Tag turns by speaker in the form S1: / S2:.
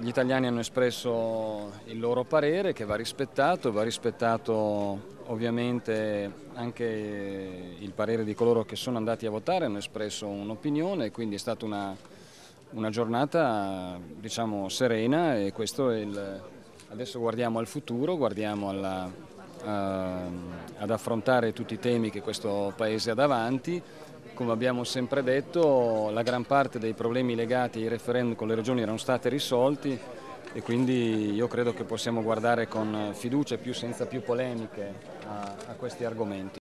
S1: Gli italiani hanno espresso il loro parere che va rispettato ovviamente anche il parere di coloro che sono andati a votare, hanno espresso un'opinione, quindi è stata una giornata, diciamo, serena, e questo è adesso guardiamo al futuro, guardiamo ad affrontare tutti i temi che questo Paese ha davanti. Come abbiamo sempre detto, la gran parte dei problemi legati ai referendum con le regioni erano stati risolti, e quindi io credo che possiamo guardare con fiducia e senza più polemiche a questi argomenti.